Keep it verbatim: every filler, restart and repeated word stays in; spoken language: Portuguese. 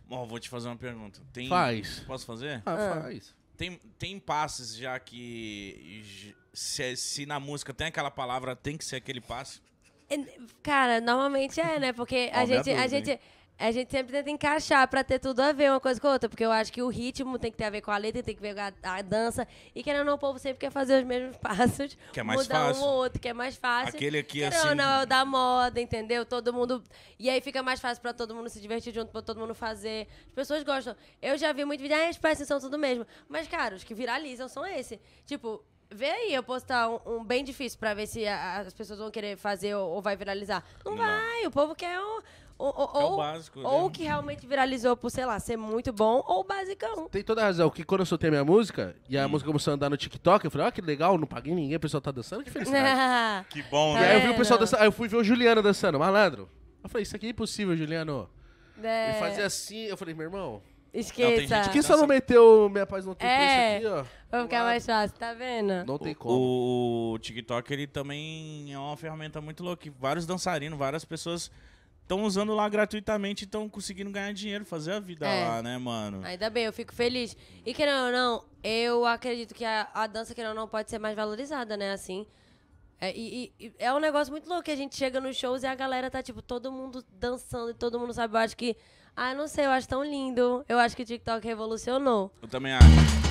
Ó, vou te fazer uma pergunta. Tem... Faz. Posso fazer? Ah, Ah. faz. Tem, tem passes já que... Se, se na música tem aquela palavra, tem que ser aquele passe? Cara, normalmente é, né? Porque a Ó, minha gente, a, dúvida, gente, a gente sempre tenta encaixar pra ter tudo a ver uma coisa com a outra. Porque eu acho que o ritmo tem que ter a ver com a letra, tem que ver com a, a dança. E querendo ou não, o povo sempre quer fazer os mesmos passos. Que é mais mudar fácil. um ou outro, que é mais fácil. Aquele aqui, querendo assim... ou não, é o da moda, entendeu? Todo mundo... E aí fica mais fácil pra todo mundo se divertir junto, pra todo mundo fazer. As pessoas gostam. Eu já vi muito vídeo, ah, os passos são tudo mesmo. Mas, cara, os que viralizam são esse. Tipo... Vê aí, eu postar um, um bem difícil pra ver se a, as pessoas vão querer fazer ou, ou vai viralizar. Não, Não. vai, o povo quer um, ou, ou, É o ou, básico, ou né? que realmente viralizou por, sei lá, ser muito bom, ou basicão. Tem toda a razão, que quando eu soltei minha música, e a Hum. música começou a andar no TikTok, eu falei, ó, que legal, não paguei ninguém, o pessoal tá dançando, que felicidade. Que bom, Tá E né? aí eu vi o pessoal vendo? dançando, aí eu fui ver o Juliano dançando, malandro. Eu falei, isso aqui é impossível, Juliano. É, Ele fazia assim, eu falei, meu irmão, esqueça. Não, tem gente por que que só não meteu Minha Paz Não Tem É. Preço aqui, ó? Vai ficar mais fácil, tá vendo? Não tem como. O, o TikTok, ele também é uma ferramenta muito louca. que Vários dançarinos, várias pessoas estão usando lá gratuitamente e estão conseguindo ganhar dinheiro, fazer a vida É. lá, né, mano? Ainda bem, eu fico feliz. E querendo ou não, eu acredito que a, a dança, querendo ou não, pode ser mais valorizada, né, assim. É, e, e- e é um negócio muito louco que a gente chega nos shows e a galera tá, tipo, todo mundo dançando e todo mundo sabe. Eu acho que... Ah, não sei, eu acho tão lindo. Eu acho que o TikTok revolucionou. Eu também acho.